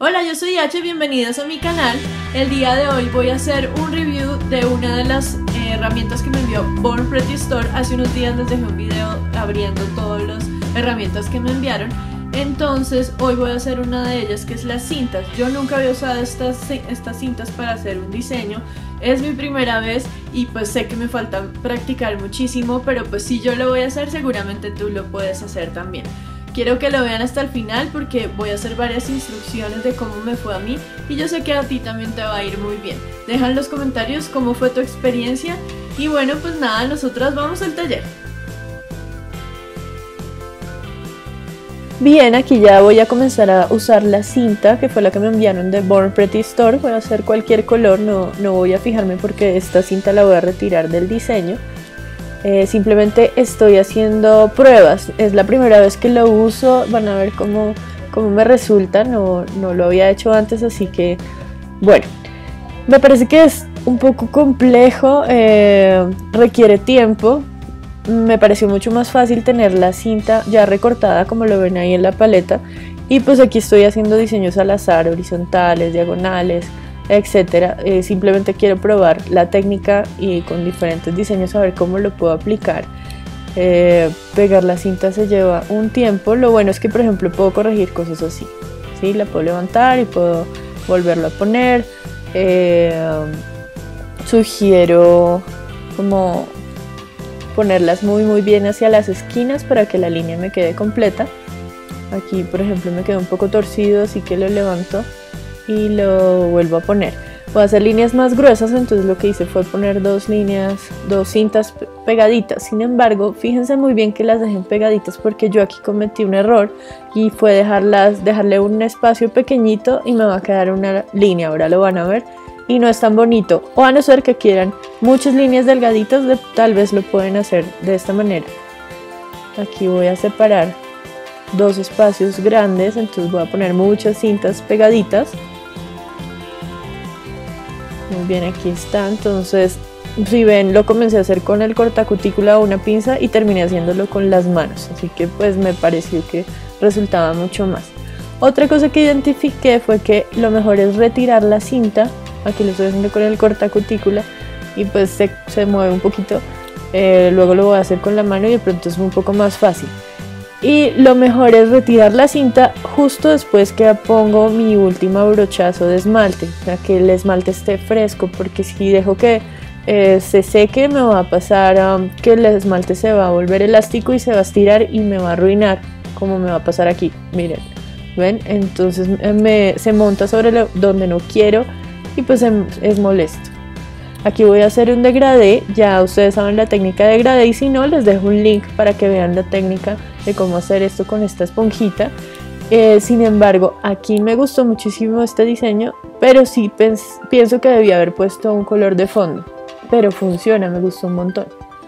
Hola, yo soy H, bienvenidos a mi canal. El día de hoy voy a hacer un review de una de las herramientas que me envió Born Pretty Store. Hace unos días les dejé un video abriendo todas las herramientas que me enviaron. Entonces hoy voy a hacer una de ellas, que es las cintas. Yo nunca había usado estas cintas para hacer un diseño. Es mi primera vez y pues sé que me falta practicar muchísimo, pero pues si yo lo voy a hacer, seguramente tú lo puedes hacer también. Quiero que lo vean hasta el final porque voy a hacer varias instrucciones de cómo me fue a mí y yo sé que a ti también te va a ir muy bien. Deja en los comentarios cómo fue tu experiencia y bueno, pues nada, nosotras vamos al taller. Bien, aquí ya voy a comenzar a usar la cinta que fue la que me enviaron de Born Pretty Store. Voy a hacer cualquier color, no voy a fijarme porque esta cinta la voy a retirar del diseño. Simplemente estoy haciendo pruebas, es la primera vez que lo uso, van a ver cómo me resulta, no lo había hecho antes, así que bueno, me parece que es un poco complejo, requiere tiempo. Me pareció mucho más fácil tener la cinta ya recortada como lo ven ahí en la paleta, y pues aquí estoy haciendo diseños al azar, horizontales, diagonales, etcétera. Simplemente quiero probar la técnica y con diferentes diseños a ver cómo lo puedo aplicar. Pegar la cinta se lleva un tiempo. Lo bueno es que por ejemplo puedo corregir cosas así, ¿sí? La puedo levantar y puedo volverlo a poner. Sugiero como ponerlas muy bien hacia las esquinas para que la línea me quede completa. Aquí por ejemplo me quedó un poco torcido, así que lo levanto y lo vuelvo a poner. Voy a hacer líneas más gruesas, entonces lo que hice fue poner dos cintas pegaditas. Sin embargo, fíjense muy bien que las dejen pegaditas porque yo aquí cometí un error y fue dejarle un espacio pequeñito y me va a quedar una línea. Ahora lo van a ver y no es tan bonito, o a no ser que quieran muchas líneas delgaditas, tal vez lo pueden hacer de esta manera. Aquí voy a separar dos espacios grandes, entonces voy a poner muchas cintas pegaditas. Muy bien, aquí está. Entonces si ven, lo comencé a hacer con el cortacutícula o una pinza y terminé haciéndolo con las manos, así que pues me pareció que resultaba mucho más. Otra cosa que identifiqué fue que lo mejor es retirar la cinta. Aquí lo estoy haciendo con el cortacutícula y pues se mueve un poquito. Luego lo voy a hacer con la mano y de pronto es un poco más fácil. Y lo mejor es retirar la cinta justo después que pongo mi último brochazo de esmalte, para que el esmalte esté fresco, porque si dejo que se seque me va a pasar que el esmalte se va a volver elástico y se va a estirar y me va a arruinar, como me va a pasar aquí, miren, ¿ven? Entonces se monta sobre donde no quiero y pues es molesto. Aquí voy a hacer un degradé, ya ustedes saben la técnica de degradé y si no les dejo un link para que vean la técnica de cómo hacer esto con esta esponjita. Sin embargo, aquí me gustó muchísimo este diseño, pero sí pienso que debía haber puesto un color de fondo, pero funciona, me gustó un montón.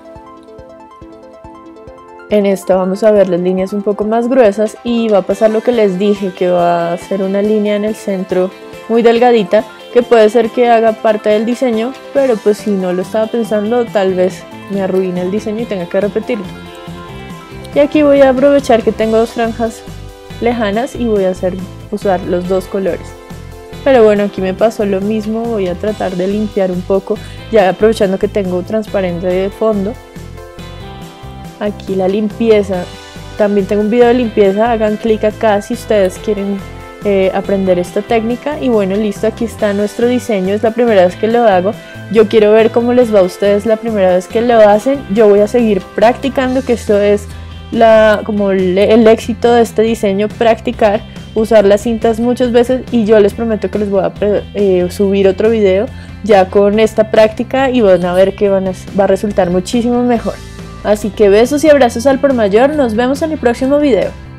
En esta vamos a ver las líneas un poco más gruesas y va a pasar lo que les dije, que va a ser una línea en el centro muy delgadita, que puede ser que haga parte del diseño, pero pues si no lo estaba pensando, tal vez me arruine el diseño y tenga que repetirlo. Y aquí voy a aprovechar que tengo dos franjas lejanas y voy a usar los dos colores. Pero bueno, aquí me pasó lo mismo, voy a tratar de limpiar un poco, ya aprovechando que tengo transparente de fondo. Aquí la limpieza, también tengo un video de limpieza, hagan clic acá si ustedes quieren aprender esta técnica. Y bueno, listo, aquí está nuestro diseño, es la primera vez que lo hago. Yo quiero ver cómo les va a ustedes la primera vez que lo hacen. Yo voy a seguir practicando, que esto es como el éxito de este diseño, practicar, usar las cintas muchas veces, y yo les prometo que les voy a subir otro video ya con esta práctica y van a ver que va a resultar muchísimo mejor. Así que besos y abrazos al por mayor, nos vemos en el próximo video.